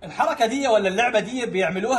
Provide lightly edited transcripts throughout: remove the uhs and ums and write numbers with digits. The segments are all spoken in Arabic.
الحركة دي ولا اللعبة دي بيعملوها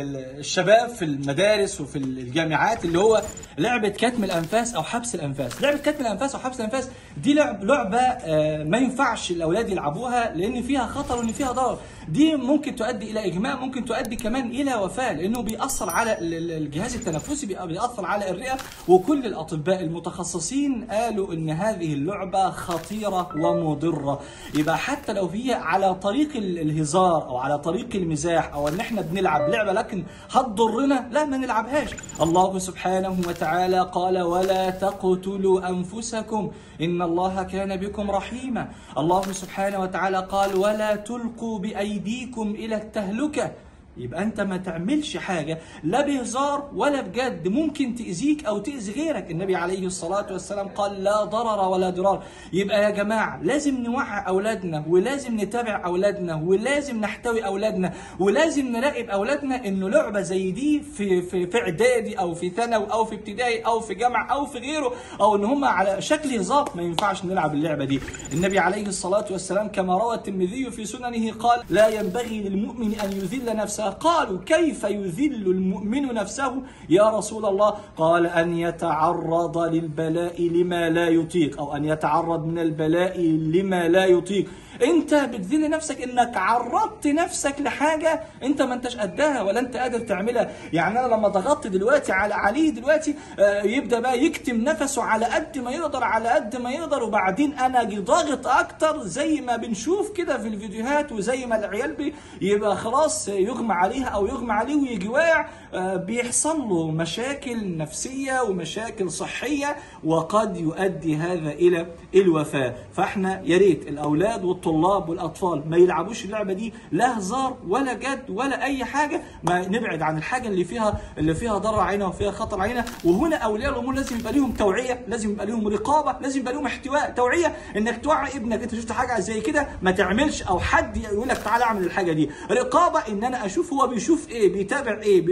الشباب في المدارس وفي الجامعات، اللي هو لعبة كتم الأنفاس أو حبس الأنفاس. لعبة كتم الأنفاس أو حبس الأنفاس دي لعبة ما ينفعش الأولاد يلعبوها، لأن فيها خطر وإن فيها ضرر. دي ممكن تؤدي إلى إغماء، ممكن تؤدي كمان إلى وفاة، لأنه بيأثر على الجهاز التنفسي، بيأثر على الرئة. وكل الأطباء المتخصصين قالوا إن هذه اللعبة خطيرة ومضرة. يبقى حتى لو هي على طريق الهزار أو على طريق المزاح او ان احنا بنلعب لعبه لكن هتضرنا، لا ما نلعبهاش. الله سبحانه وتعالى قال: ولا تقتلوا انفسكم ان الله كان بكم رحيما. الله سبحانه وتعالى قال: ولا تلقوا بايديكم الى التهلكه. يبقى انت ما تعملش حاجه لا بهزار ولا بجد ممكن تاذيك او تاذي غيرك. النبي عليه الصلاه والسلام قال: لا ضرر ولا ضرار. يبقى يا جماعه لازم نوعي اولادنا، ولازم نتابع اولادنا، ولازم نحتوي اولادنا، ولازم نراقب اولادنا انه لعبه زي دي في اعدادي او في ثانوي او في ابتدائي او في جامعه او في غيره، او ان هم على شكل هزار، ما ينفعش نلعب اللعبه دي. النبي عليه الصلاه والسلام كما روى الترمذي في سننه قال: لا ينبغي للمؤمن ان يذل نفسه. قالوا: كيف يذل المؤمن نفسه يا رسول الله؟ قال: أن يتعرض للبلاء لما لا يطيق، أو أن يتعرض من البلاء لما لا يطيق. انت بتذل نفسك انك عرضت نفسك لحاجه انت ما انتش قدها ولا انت قادر تعملها. يعني انا لما ضغطت دلوقتي على علي دلوقتي يبدا بقى يكتم نفسه على قد ما يقدر، على قد ما يقدر، وبعدين انا ضاغط اكتر زي ما بنشوف كده في الفيديوهات، وزي ما العيال يبقى خلاص يغمى عليها او يغمى عليه ويجي واقع، بيحصل له مشاكل نفسيه ومشاكل صحيه، وقد يؤدي هذا الى الوفاه. فاحنا يا ريت الاولاد والطلاب والاطفال ما يلعبوش اللعبه دي لا هزار ولا جد ولا اي حاجه، ما نبعد عن الحاجه اللي فيها ضرر علينا وفيها خطر علينا. وهنا اولياء الامور لازم يبقى لهم توعيه، لازم يبقى لهم رقابه، لازم يبقى لهم احتواء. توعيه انك توعي ابنك: انت شفت حاجه زي كده ما تعملش، او حد يقول لك تعالى اعمل الحاجه دي. رقابه ان انا اشوف هو بيشوف ايه، بيتابع ايه،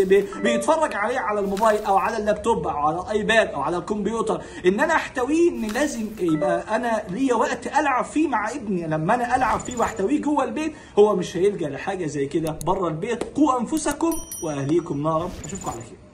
بيتفرج عليه على الموبايل او على اللابتوب او على الايباد او على الكمبيوتر، ان انا احتويه، ان لازم يبقى انا ليا وقت العب فيه مع ابني. لما انا العب فيه واحتويه جوه البيت هو مش هيلجأ لحاجه زي كده بره البيت. قوا انفسكم واهليكم نارا. اشوفكم على خير.